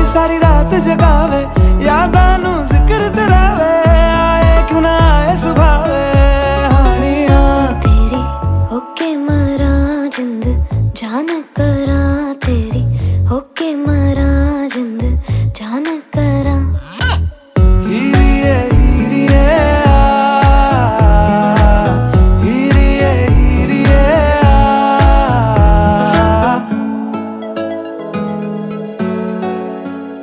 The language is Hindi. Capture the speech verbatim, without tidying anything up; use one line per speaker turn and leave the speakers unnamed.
सारी रात जगावे, यादां नू जिक्र करावे, आए क्यों ना आए सुभावे हानिया।
तेरी होके मरा जिंद जान करा, तेरी होके मरा जिंद जान करा।